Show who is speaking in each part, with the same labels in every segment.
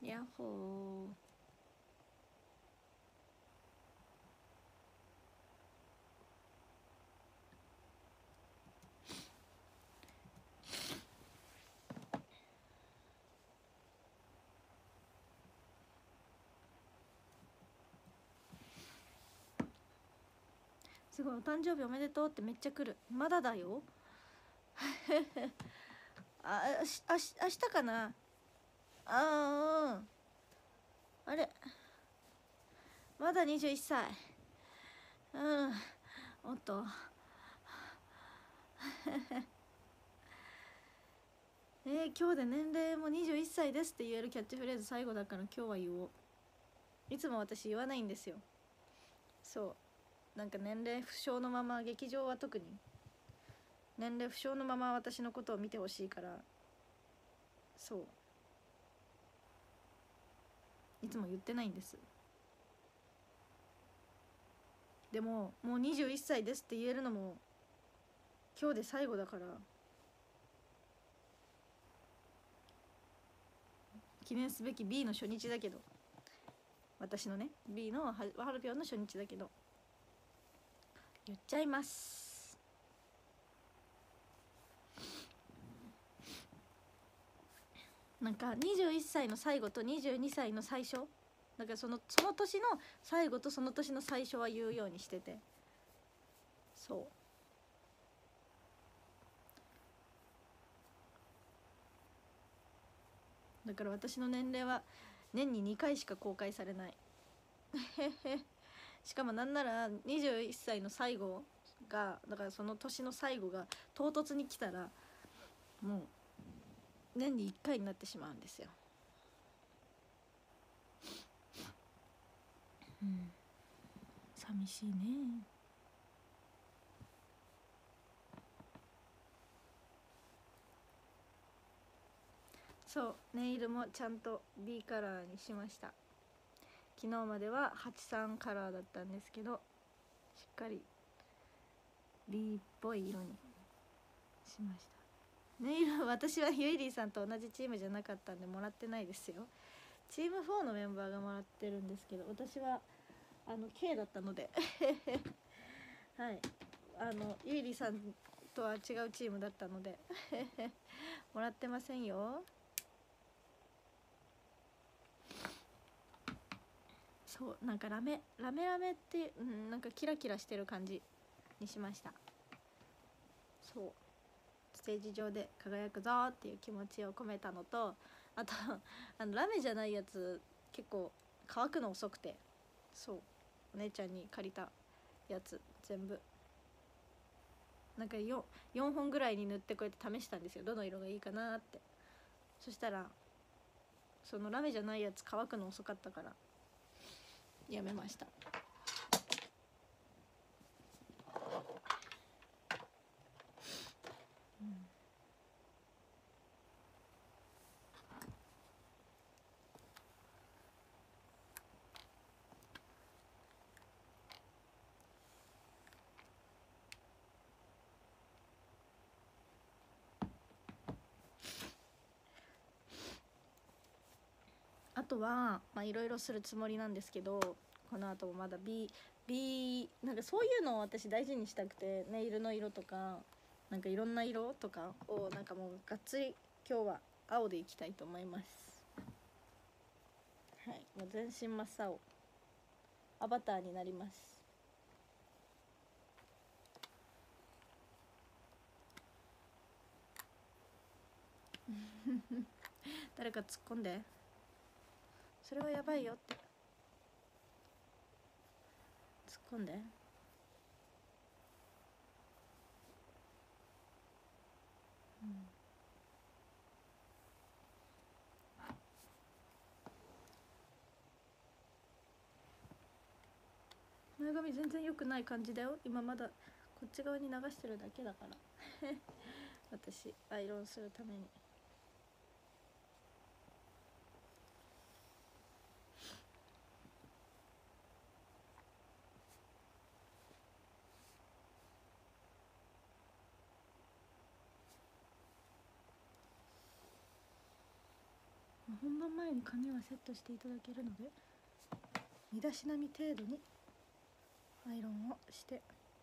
Speaker 1: ヤッホー。すごい、お誕生日おめでとうってめっちゃ来る。まだだよ。明日かな。うん。あれ、まだ21歳。うん。おっと。今日で年齢も21歳ですって言えるキャッチフレーズ最後だから今日は言おう。いつも私言わないんですよ。そう、なんか年齢不詳のまま、劇場は特に年齢不詳のまま私のことを見てほしいから、そういつも言ってないんです。でももう21歳ですって言えるのも今日で最後だから、記念すべき B の初日だけど、私のね B のハルピョンの初日だけど言っちゃいます。なんか21歳の最後と22歳の最初、だからその年の最後とその年の最初は言うようにしてて、そうだから私の年齢は年に2回しか公開されない。しかもなんなら21歳の最後が、だからその年の最後が唐突に来たらもう年に1回になってしまうんですよ。うん、寂しいね。そうネイルもちゃんと B カラーにしました。昨日までは83カラーだったんですけど、しっかり B っぽい色にしました。ネイル私はユイリーさんと同じチームじゃなかったんでもらってないですよ。チーム4のメンバーがもらってるんですけど、私はK だったのではい、ゆいりさんとは違うチームだったのでもらってませんよ。そうなんかラメって、なんかキラキラしてる感じにしました。そうステージ上で輝くぞっていう気持ちを込めたのと、あとラメじゃないやつ結構乾くの遅くて、そうお姉ちゃんに借りたやつ全部なんか 4本ぐらいに塗ってこうやって試したんですよ、どの色がいいかなって。そしたらそのラメじゃないやつ乾くの遅かったからやめました。あとはいろいろするつもりなんですけど、この後もまだ B なんかそういうのを私大事にしたくて、ネイルの色とかなんかいろんな色とかをなんかもうがっつり今日は青でいきたいと思います。はい、もう全身真っ青アバターになります。誰か突っ込んで、それはやばいよって突っ込んで。前髪全然良くない感じだよ今、まだこっち側に流してるだけだから私アイロンするために。 本番前に髪はセットしていただけるので、身だしなみ程度にアイロンをして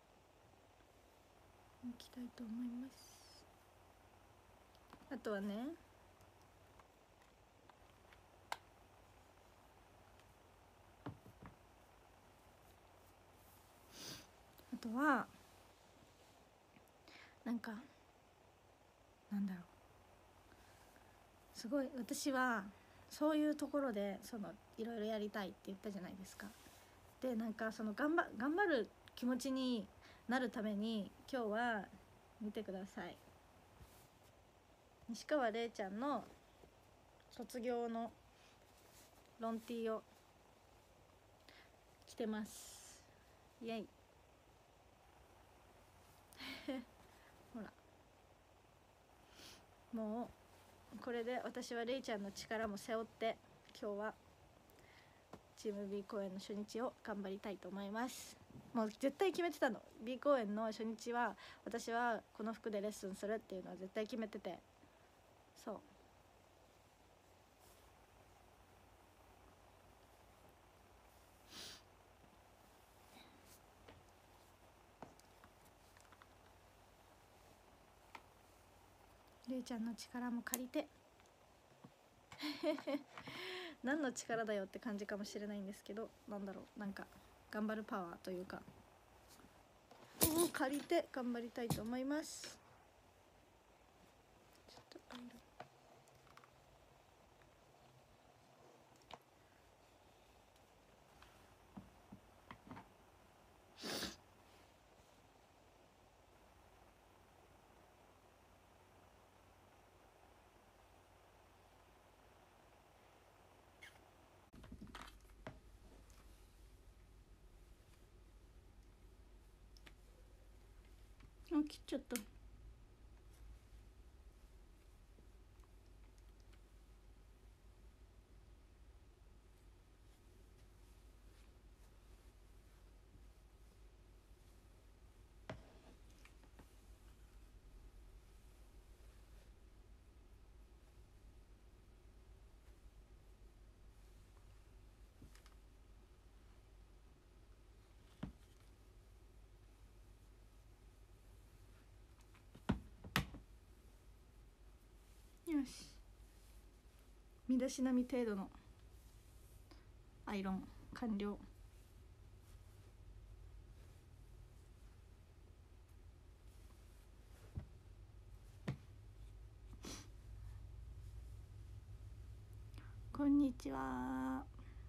Speaker 1: いきたいと思います。あとはね、あとはなんかなんだろう、すごい私はそういうところでいろいろやりたいって言ったじゃないですか。でなんか頑張る気持ちになるために今日は見てください、西川玲ちゃんの卒業のロンティーを着てます。イエイほら、もうこれで私はレイちゃんの力も背負って今日はチーム B 公演の初日を頑張りたいと思います。もう絶対決めてたの。 B 公演の初日は私はこの服でレッスンするっていうのは絶対決めてて、そうレイちゃんの力も借りて何の力だよって感じかもしれないんですけど、なんだろう、なんか頑張るパワーというかを借りて頑張りたいと思います。ちょっとアイロン切っちゃった。よし、身だしなみ程度のアイロン完了。こんにちは。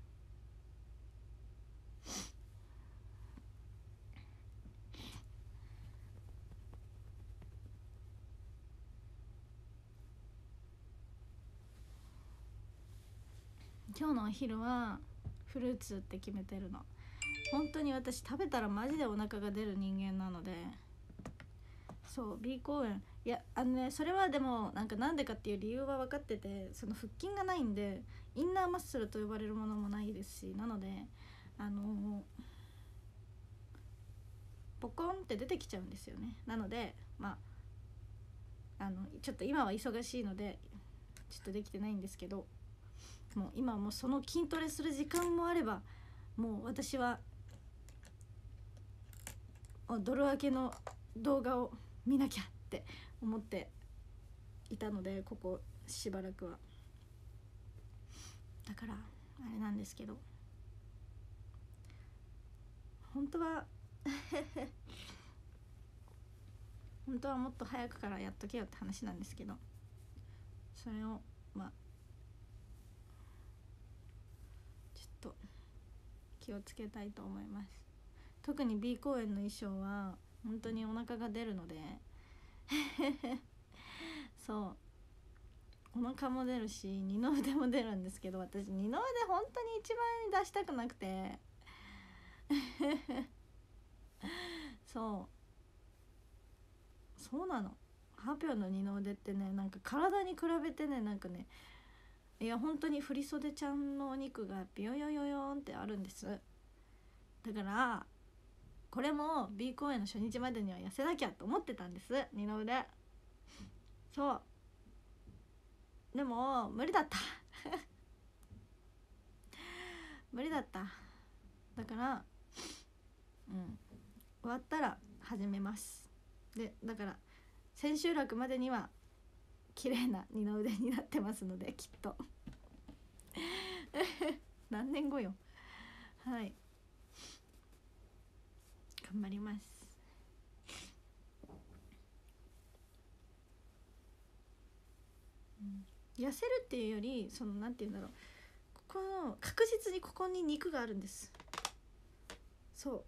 Speaker 1: 今日のお昼はフルーツって決めてるの。本当に私食べたらマジでお腹が出る人間なので、そう B 公演、いやそれはでもなんでかっていう理由は分かってて、腹筋がないんでインナーマッスルと呼ばれるものもないですし、なのでポコンって出てきちゃうんですよね。なのでちょっと今は忙しいのでちょっとできてないんですけど、もう今もうその筋トレする時間もあれば、もう私は泥明けの動画を見なきゃって思っていたので、ここしばらくは。だからあれなんですけど、本当は本当はもっと早くからやっとけよって話なんですけど、それをちょっと気をつけたいと思います。特に B 公演の衣装は本当にお腹が出るのでそうお腹も出るし二の腕も出るんですけど、私二の腕本当に一番出したくなくてそうなの。ハピョンの二の腕ってね、体に比べてね、いや本当に振袖ちゃんのお肉がビヨヨヨヨンってあるんです。だからこれも B 公演の初日までには痩せなきゃと思ってたんです、二の腕。そうでも無理だった無理だった。だから終わったら始めます。でだから千秋楽までには綺麗な二の腕になってますので、きっと何年後よ。はい、頑張ります。痩せるっていうより、そのなんていうんだろう、ここの確実にここに肉があるんです。そう、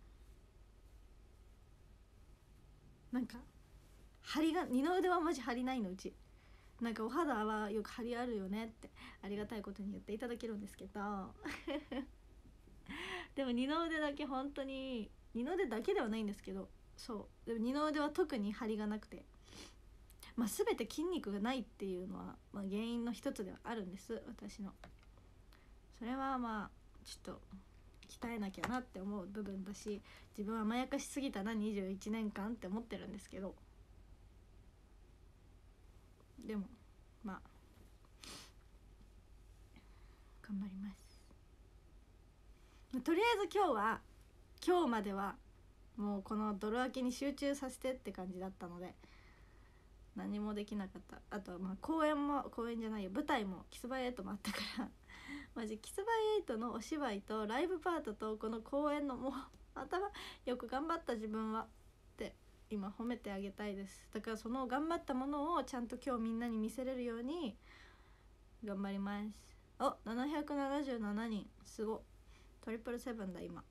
Speaker 1: なんか張りが、二の腕はマジ張りないのうち。なんかお肌はよく張りあるよねってありがたいことに言っていただけるんですけどでも二の腕だけ本当に、二の腕だけではないんですけど、そうでも二の腕は特に張りがなくて、まあ全て筋肉がないっていうのは、まあ、原因の一つではあるんです、私の。それはまあちょっと鍛えなきゃなって思う部分だし、自分は甘やかしすぎたな21年間って思ってるんですけど、でもまあ頑張ります。とりあえず今日まではもうこの泥明けに集中させてって感じだったので何もできなかった。あとはまあ公演じゃないよ、舞台もキスバイエイトもあったからマジキスバイエイトのお芝居とライブパートとこの公演の、もう頭よく頑張った自分はって今褒めてあげたいです。だからその頑張ったものをちゃんと今日みんなに見せれるように頑張ります。お、777人、すごっ。トリプルセブンだ今。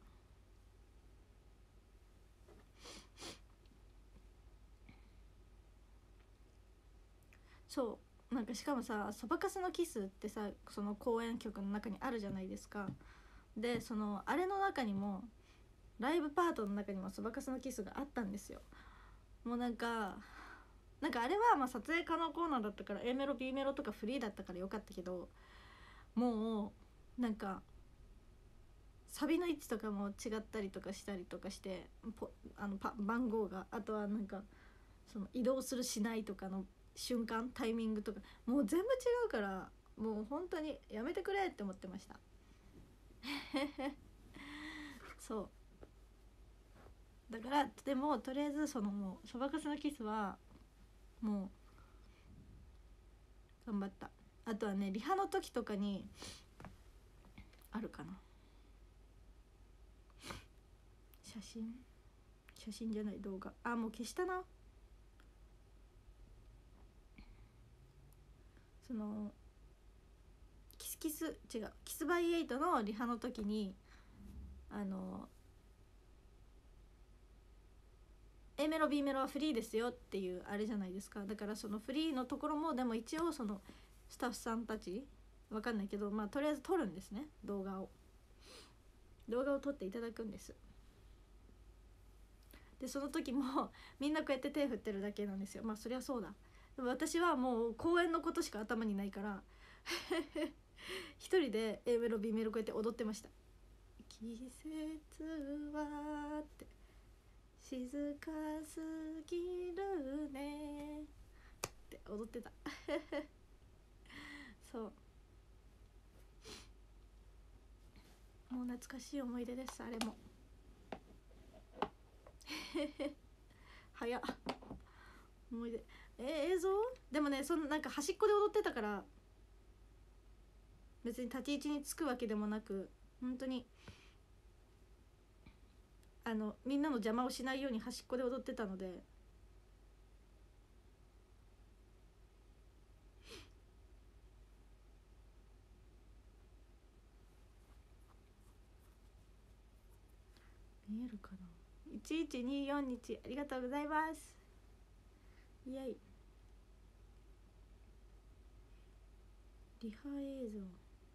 Speaker 1: そうなんかしかもさ、そばかすのキスってさ、その公演曲の中にあるじゃないですか。でそのあれの中にも、ライブパートの中にもそばかすのキスがあったんですよ。もうなんかあれはまあ撮影可能コーナーだったから A メロ B メロとかフリーだったからよかったけど、もうなんかサビの位置とかも違ったりとかしたりとかして、番号が、あとはなんかその移動するしないとかの瞬間、タイミングとかもう全部違うから、もう本当にやめてくれって思ってましたそうだから、でもとりあえずそのもうそばかすのキスはもう頑張った。あとはね、リハの時とかにあるかな、写真じゃない、動画、あ、もう消したな。そのキスバイエイトのリハの時にA メロ B メロはフリーですよっていうあれじゃないですか。だからそのフリーのところも、でも一応そのスタッフさんたちわかんないけど、まあとりあえず撮るんですね、動画を撮っていただくんです。でその時もみんなこうやって手振ってるだけなんですよ。まあそりゃそうだ。でも私はもう公演のことしか頭にないから一人で A メロ B メロこうやって踊ってました。季節はって静かすぎるねって踊ってたそう、もう懐かしい思い出です、あれも早っ、思い出。映像でもね、そのなんか端っこで踊ってたから、別に立ち位置につくわけでもなく、本当にみんなの邪魔をしないように端っこで踊ってたので、見えるかな。1124日ありがとうございます。イエイ。リハ映像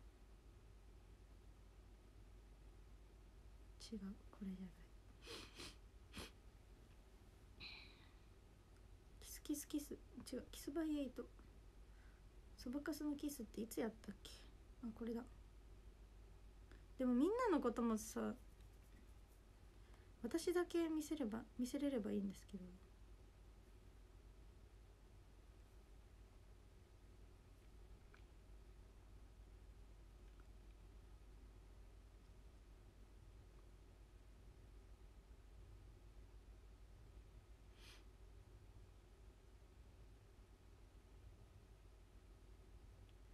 Speaker 1: 違う、これじゃない。キス違う、キスバイエイト、そばかすのキスっていつやったっけ。あ、これだ。でもみんなのこともさ、私だけ見せれればいいんですけど、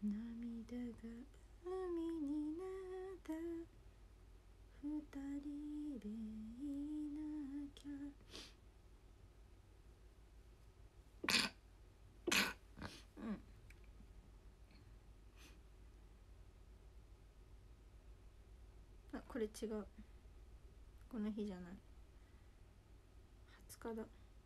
Speaker 1: 涙が海になった二人でいなきゃ。あ、これ違う、この日じゃない、20日だ。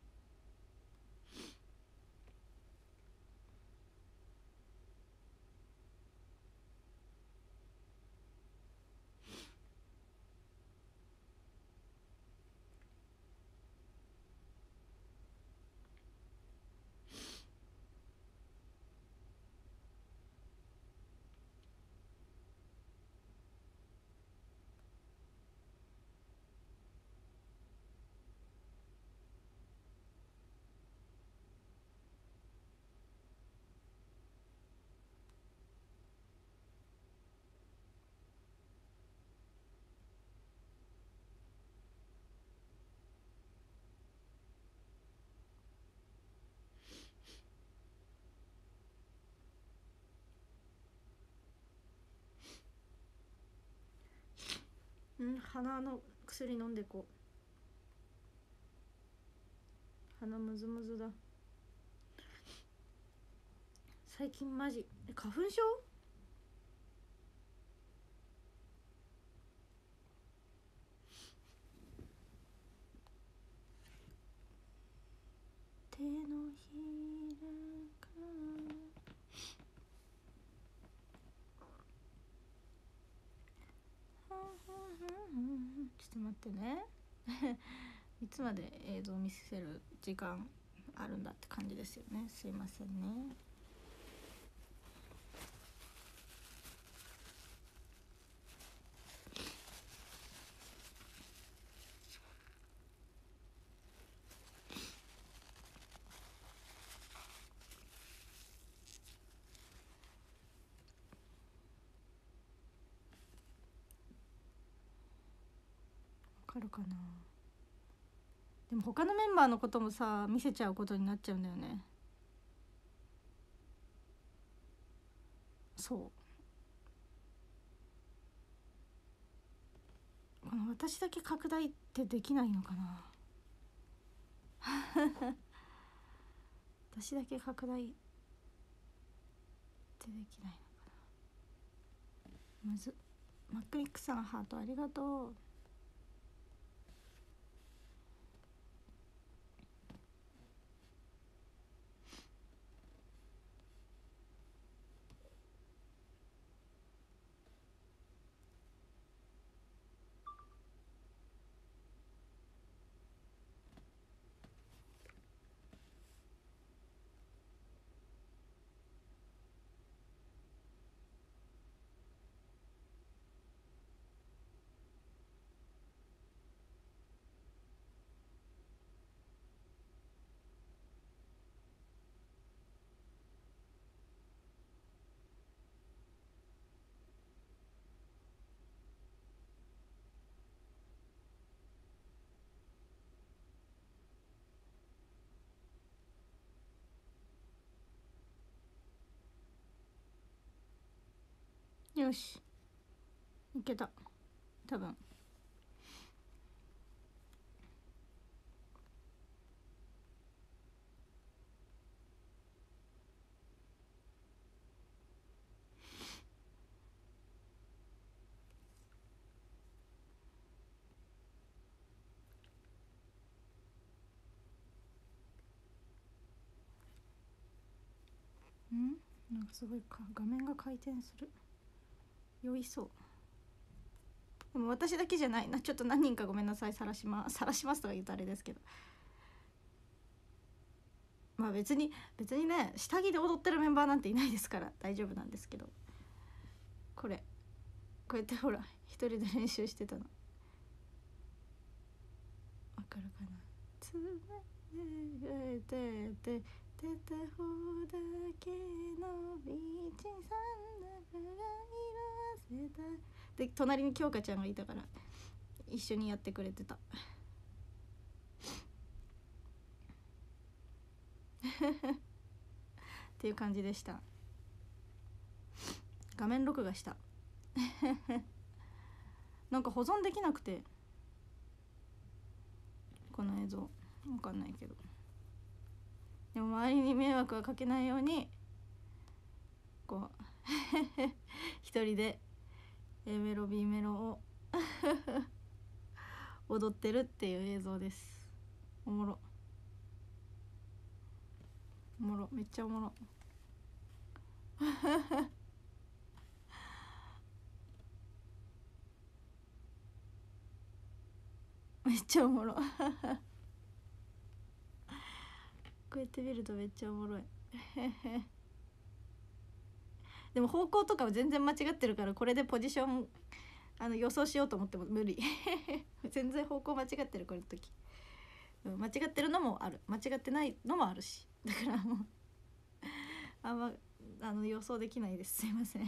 Speaker 1: 鼻の薬飲んでこう。鼻ムズムズだ最近マジ。花粉症？手のひらからちょっと待ってねいつまで映像見せる時間あるんだって感じですよね。すいませんね。わかるかな。でも他のメンバーのこともさ見せちゃうことになっちゃうんだよね。そうこの私だけ拡大ってできないのかな私だけ拡大ってできないのかな。むず。マックミックさんハートありがとう。よしいけた多分。なんかすごい画面が回転する。酔いそう。でも私だけじゃないな。ちょっと何人かごめんなさい。晒しますとか言うとあれですけど、まあ別にね下着で踊ってるメンバーなんていないですから大丈夫なんですけど、こうやってほら一人で練習してたのわかるかな。つめてて片方だけのビーチサンダルが色あせたで、隣に京香ちゃんがいたから一緒にやってくれてたっていう感じでした。 画面録画したなんか保存できなくて、この映像わかんないけど、でも周りに迷惑はかけないようにこう一人で A メロ B メロを踊ってるっていう映像です。おもろおもろ、めっちゃおもろめっちゃおもろこうやって見るとめっちゃおもろいでも方向とかは全然間違ってるから、これでポジション予想しようと思っても無理全然方向間違ってるこれの時、間違ってるのもある、間違ってないのもあるし、だからもうあんま予想できないです、すいません。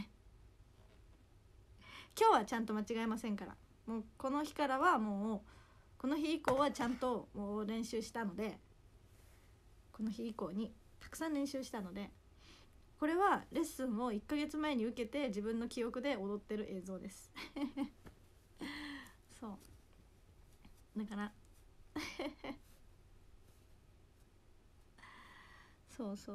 Speaker 1: 今日はちゃんと間違えませんから、もうこの日からはもうこの日以降はちゃんともう練習したので、この日以降にたくさん練習したので、これはレッスンを1ヶ月前に受けて自分の記憶で踊ってる映像ですそうだからそうそう、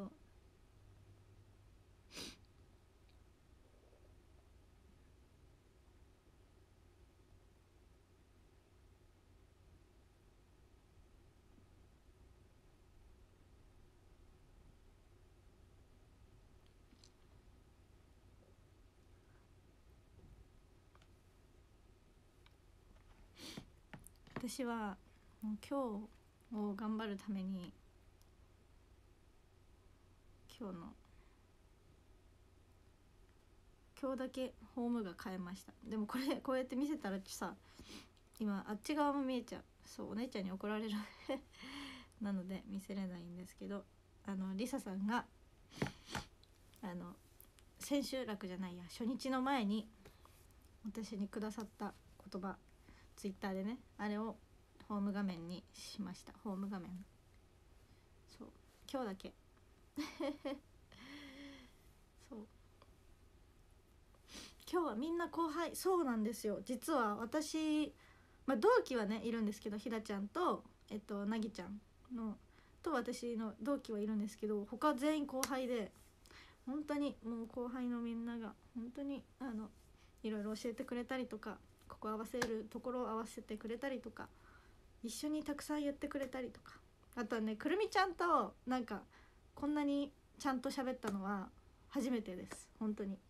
Speaker 1: 私はもう今日を頑張るために今日だけフォームが変えました。でもこれこうやって見せたらさ、今あっち側も見えちゃう、そうお姉ちゃんに怒られるなので見せれないんですけど、リサさんが千秋楽じゃないや、初日の前に私にくださった言葉、ツイッターでね、あれをホーム画面にしました。ホーム画面、そう今日だけそう今日はみんな後輩、そうなんですよ。実は私、同期はねいるんですけど、ひだちゃんとなぎちゃんのと私の同期はいるんですけど、他全員後輩で、本当にもう後輩のみんなが本当にいろいろ教えてくれたりとか、ここ合わせるところを合わせてくれたりとか、一緒にたくさんやってくれたりとか、あとはね、くるみちゃんとなんかこんなにちゃんと喋ったのは初めてです、本当に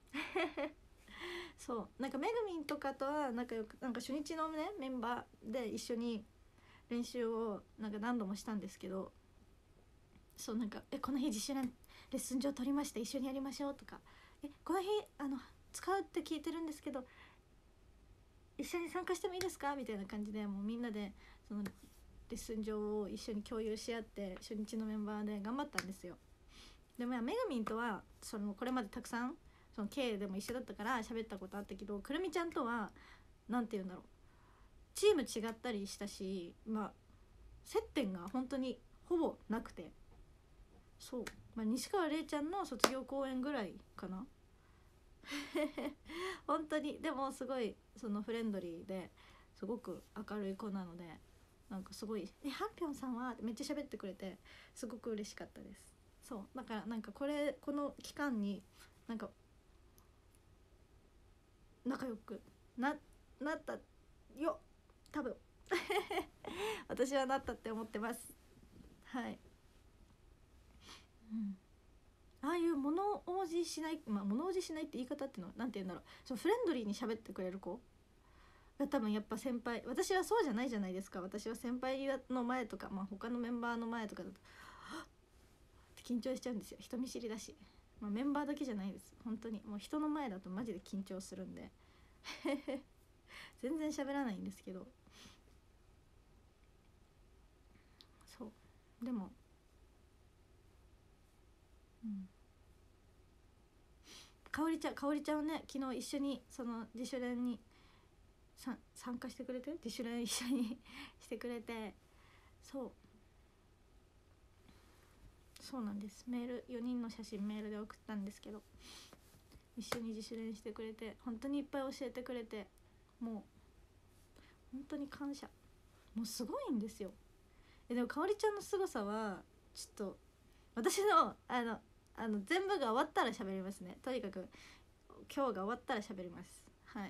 Speaker 1: そうなんかめぐみんとかとは仲良く、なんか初日のねメンバーで一緒に練習をなんか何度もしたんですけど、そうなんかこの日自主練レッスン上取りました、一緒にやりましょうとか、この日使うって聞いてるんですけど一緒に参加してもいいですかみたいな感じで、もうみんなでそのレッスン上を一緒に共有し合って初日のメンバーで頑張ったんですよ。でもめぐみんとはこれまでたくさんK でも一緒だったから喋ったことあったけど、くるみちゃんとはなんて言うんだろう、チーム違ったりしたし、接点が本当にほぼなくて、そう、西川れいちゃんの卒業公演ぐらいかな本当に。でもすごいフレンドリーですごく明るい子なので、なんかすごい「ハンピョンさんは?」ってめっちゃ喋ってくれて、すごく嬉しかったです。そうだからなんかこの期間になんか仲良くなったよ、多分私はなったって思ってます。はい、ああいう物おじしない、物おじしないって言い方っていうのはなんて言うんだろう、フレンドリーに喋ってくれる子が多分やっぱ先輩、私はそうじゃないじゃないですか。私は先輩の前とか、他のメンバーの前とかだとって緊張しちゃうんですよ、人見知りだし、メンバーだけじゃないです、本当にもう人の前だとマジで緊張するんで全然喋らないんですけど、そうでもかおりちゃんはね、昨日一緒に自主練に参加してくれて、自主練一緒にしてくれて、そうなんです。メール4人の写真メールで送ったんですけど、 一緒に自主練してくれて、本当にいっぱい教えてくれて、もう本当に感謝。もうすごいんですよ。でもかおりちゃんの凄さはちょっと私の全部が終わったら喋りますね。とにかく今日が終わったら喋ります。はい。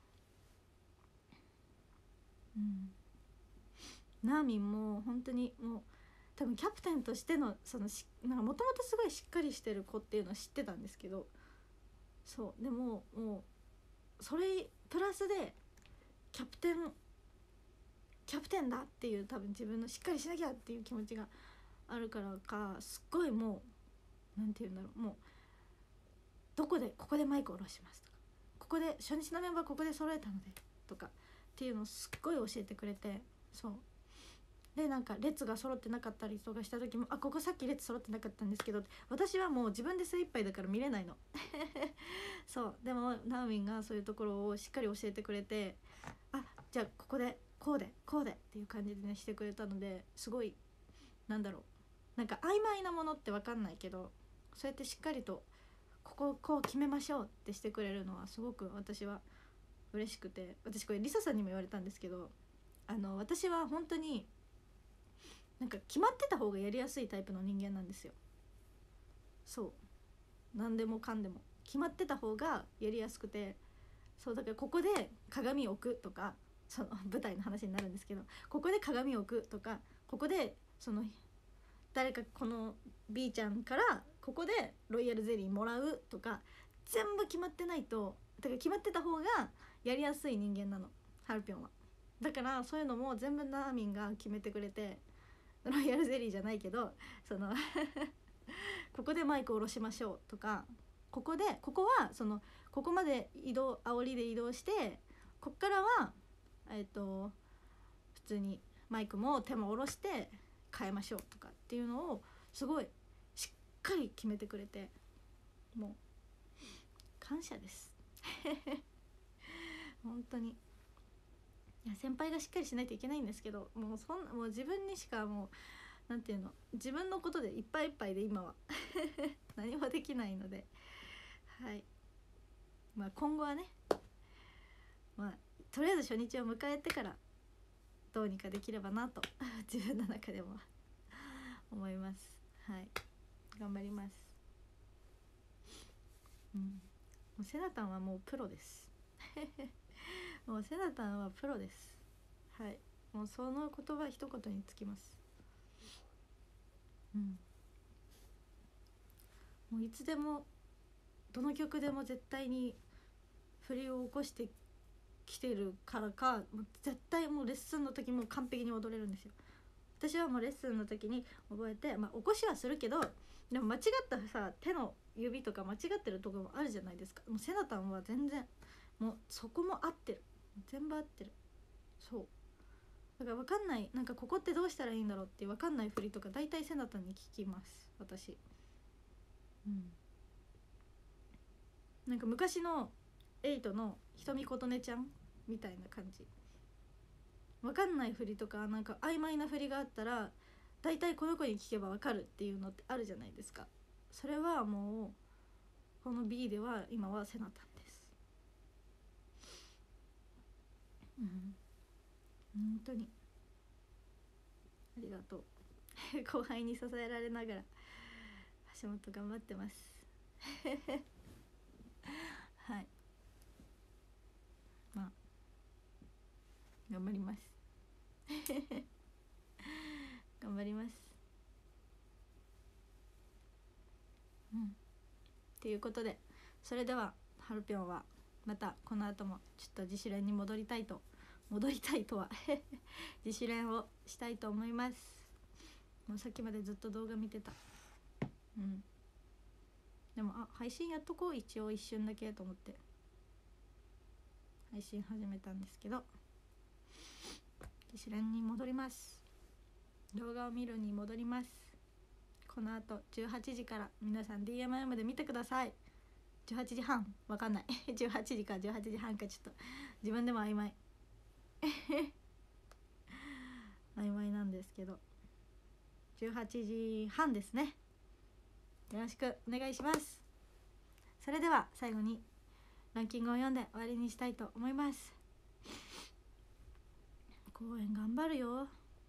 Speaker 1: ナーミンも本当にもう多分キャプテンとしてのそのなんかもともとすごいしっかりしてる子っていうのは知ってたんですけど、そうでももうそれプラスでキャプテンだっていう多分自分のしっかりしなきゃっていう気持ちがあるからか、すっごいもうなんて言うんだろう、もうここでマイク下ろしますとか、ここで初日のメンバーここで揃えたのでとかっていうのをすっごい教えてくれて、そうでなんか列が揃ってなかったりとかした時も、ここさっき列揃ってなかったんですけど、私はもう自分で精一杯だから見れないのそうでもナーミンがそういうところをしっかり教えてくれて、じゃあここでこうでっていう感じでねしてくれたので、すごいなんだろう、なんか曖昧なものって分かんないけど、そうやってしっかりとこう決めましょうってしてくれるのはすごく私は嬉しくて、私これリサさんにも言われたんですけど、私は本当になんか決まってた方がやりやすいタイプの人間なんですよ。そう何でもかんでも決まってた方がやりやすくて、そうだからここで鏡を置くとか、その舞台の話になるんですけど、ここで鏡を置くとか、ここでその誰かこの B ちゃんからここでロイヤルゼリーもらうとか、全部決まってないと、だから決まってた方がやりやすい人間なのハルピョンは。だからそういうのも全部ナーミンが決めてくれて、ロイヤルゼリーじゃないけどそのここでマイク下ろしましょうとか、ここはそのここまで煽りで移動して、こっからは普通にマイクも手も下ろして変えましょうとかっていうのをすごいしっかり決めてくれて、もう感謝です本当に。いや先輩がしっかりしないといけないんですけど、もう自分にしかもうなんていうの、自分のことでいっぱいいっぱいで今は何もできないので、はい、今後はね、とりあえず初日を迎えてからどうにかできればなと自分の中でも思います。はい、頑張ります。もうセナタンはもうプロですもうセナタンはプロです。はい、もうその言葉一言につきます。もういつでもどの曲でも絶対に振りを起こしてきてるからか、もう絶対もうレッスンの時も完璧に踊れるんですよ。私はもうレッスンの時に覚えて、起こしはするけど、でも間違ったさ手の指とか間違ってるところもあるじゃないですか。もうセナタンは全然もうそこも合ってる、全部合ってる。そうだから分かんない、なんかここってどうしたらいいんだろうって分かんない振りとか大体セナタンに聞きます私。なんか昔のエイトのひとみことねちゃんみたいな感じ。分かんない振りとかなんか曖昧な振りがあったら大体この子に聞けば分かるっていうのってあるじゃないですか。それはもうこの B では今はセナタンです。本当にありがとう後輩に支えられながら橋本頑張ってますはい頑張ります頑張ります。ということで、それではハルピョンはまたこの後もちょっと自主練に戻りたいとは自主練をしたいと思います。もうさっきまでずっと動画見てた。でも配信やっとこう、一応一瞬だけと思って配信始めたんですけど、自主練に戻ります。動画を見るに戻ります。この後18時から皆さん DMM で見てください。18時半わかんない18時か18時半かちょっと自分でも曖昧曖昧なんですけど、18時半ですね。よろしくお願いします。 それでは最後にランキングを読んで終わりにしたいと思います。公演頑張るよ。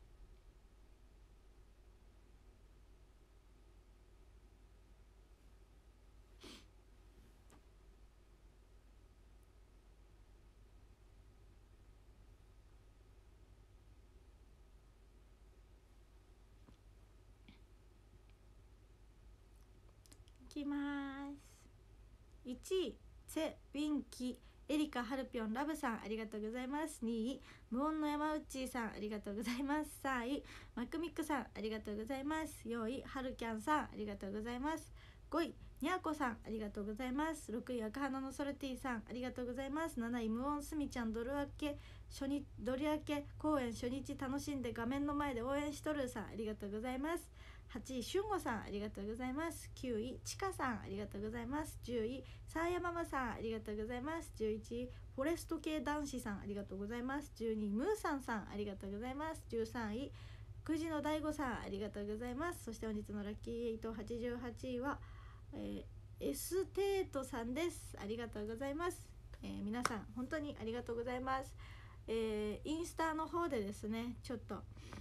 Speaker 1: いきます。1位ツェ・ウィンキエリカ・ハルピョン・ラブさん、ありがとうございます。2位無音の山内さん、ありがとうございます。3位マクミックさん、ありがとうございます。4位ハルキャンさん、ありがとうございます。5位にゃーこさん、ありがとうございます。6位赤花のソルティさん、ありがとうございます。7位無音すみちゃん、ドル明け公演初日楽しんで画面の前で応援しとるさん、ありがとうございます。8位しゅんごさん、ありがとうございます。9位ちかさん、ありがとうございます。10位さあやママさん、ありがとうございます。11位フォレスト系男子さん、ありがとうございます。12位ムーさんさん、ありがとうございます。13位くじの大悟さん、ありがとうございます。そして本日のラッキー88位は、エステートさんです。ありがとうございます。皆さん本当にありがとうございます。インスタの方でですね、ちょっと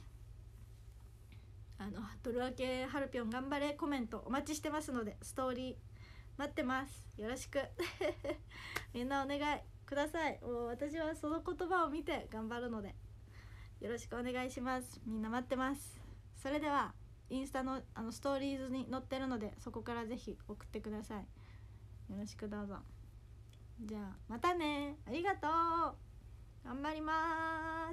Speaker 1: ドル明けハルピョン頑張れコメントお待ちしてますので、ストーリー待ってます。よろしくみんなお願いください。もう私はその言葉を見て頑張るのでよろしくお願いします。みんな待ってます。それではインスタのストーリーズに載ってるので、そこからぜひ送ってください。よろしくどうぞ。じゃあまたね、ありがとう、頑張ります。